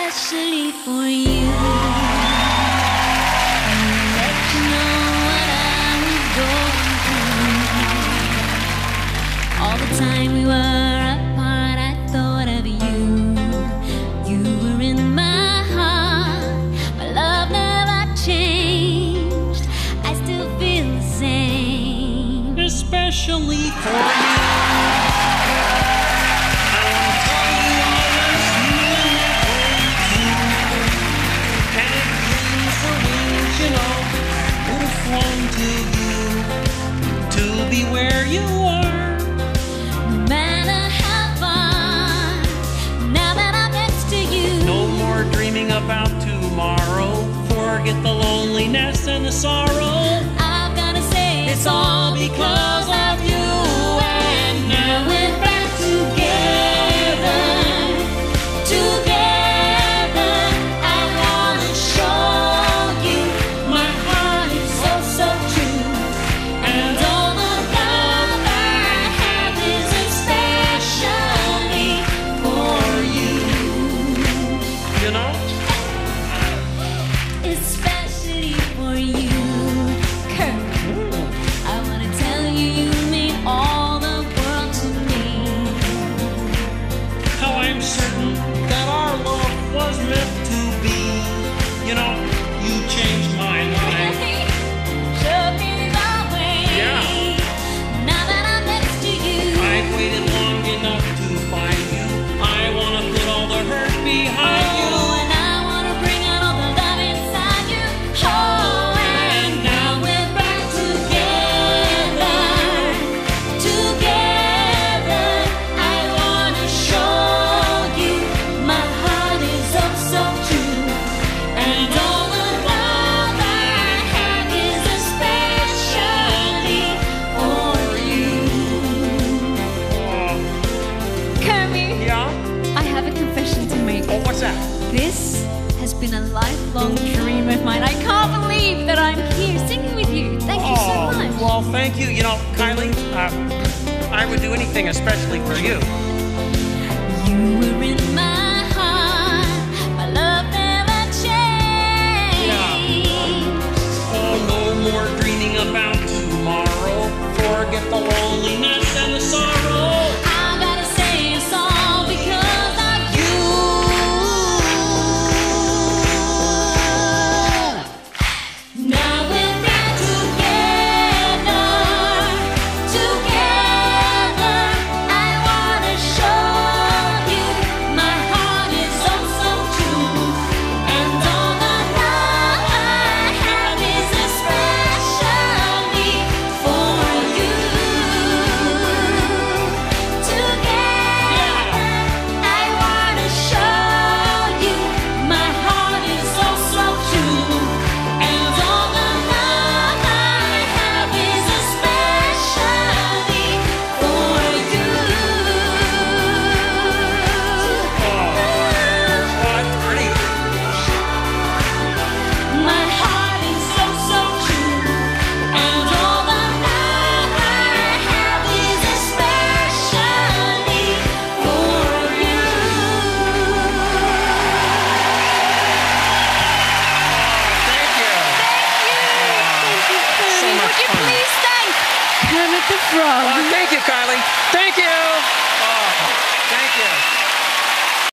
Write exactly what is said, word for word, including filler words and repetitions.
especially for you. Let you know what I was going through. All the time we were apart, I thought of you. You were in my heart. My love never changed. I still feel the same, especially for you. Be where you are, no matter how far. Now that I'm next to you, no more dreaming about tomorrow. Forget the loneliness and the sorrow. I've gotta say it's all because of you. And now we're back together, together. I wanna show you my heart is so, so true. And all the love I have is especially for you. You know? Especially for you, Kurt. I wanna tell you, you mean all the world to me. How I'm certain that our love was meant to be. You know, you changed my life. Showed me the way. Yeah. Now that I'm next to you, I've waited long enough to find you. I wanna put all the hurt behind you. oh, and I wanna bring out all the love inside you. Oh, and now we're back together, together. I wanna show you my heart is oh so true. And all the love I have is especially for you. Oh, Kermie, yeah? I have a confession to make. Oh, what's that? This has been a lifelong dream of mine. I can't believe that I'm here singing with you. Thank you so Oh, much. well, thank you. You know, Kylie, uh, I would do anything especially for you. You were in my heart. My love never changed. Oh, no more dreaming about tomorrow. Forget the loneliness and the sorrow. I gotta say it's all because of you. Now we're back together, together. I wanna show you my heart is oh so true. And all the love I have is especially for you. Together, I wanna show you my heart is oh so true. And all the love I have is especially for you. Oh, that's pretty. My heart is so, so true. And all the love I have is especially for you. Thank you. Thank you, So Kermie. much Would you fun. please thank Kermit the Frog? Uh, thank you, Kylie. Thank you.